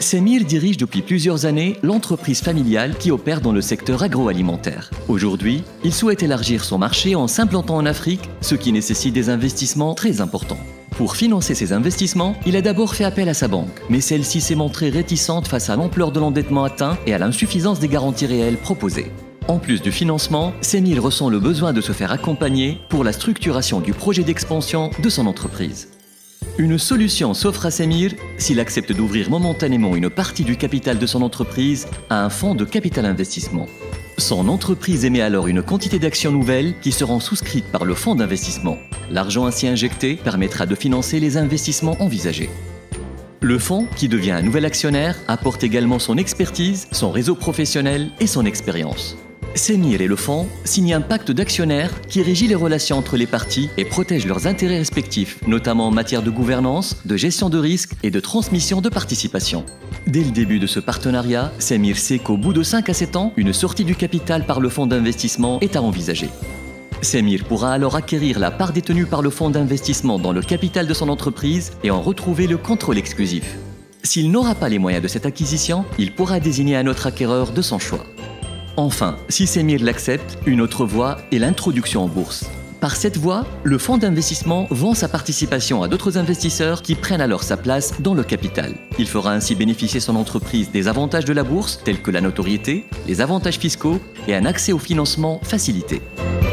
Semir dirige depuis plusieurs années l'entreprise familiale qui opère dans le secteur agroalimentaire. Aujourd'hui, il souhaite élargir son marché en s'implantant en Afrique, ce qui nécessite des investissements très importants. Pour financer ces investissements, il a d'abord fait appel à sa banque, mais celle-ci s'est montrée réticente face à l'ampleur de l'endettement atteint et à l'insuffisance des garanties réelles proposées. En plus du financement, Semir ressent le besoin de se faire accompagner pour la structuration du projet d'expansion de son entreprise. Une solution s'offre à Semir s'il accepte d'ouvrir momentanément une partie du capital de son entreprise à un fonds de capital investissement. Son entreprise émet alors une quantité d'actions nouvelles qui seront souscrites par le fonds d'investissement. L'argent ainsi injecté permettra de financer les investissements envisagés. Le fonds, qui devient un nouvel actionnaire, apporte également son expertise, son réseau professionnel et son expérience. Semir et le fonds signent un pacte d'actionnaires qui régit les relations entre les parties et protège leurs intérêts respectifs, notamment en matière de gouvernance, de gestion de risques et de transmission de participation. Dès le début de ce partenariat, Semir sait qu'au bout de 5 à 7 ans, une sortie du capital par le fonds d'investissement est à envisager. Semir pourra alors acquérir la part détenue par le fonds d'investissement dans le capital de son entreprise et en retrouver le contrôle exclusif. S'il n'aura pas les moyens de cette acquisition, il pourra désigner un autre acquéreur de son choix. Enfin, si Semir l'accepte, une autre voie est l'introduction en bourse. Par cette voie, le fonds d'investissement vend sa participation à d'autres investisseurs qui prennent alors sa place dans le capital. Il fera ainsi bénéficier son entreprise des avantages de la bourse, tels que la notoriété, les avantages fiscaux et un accès au financement facilité.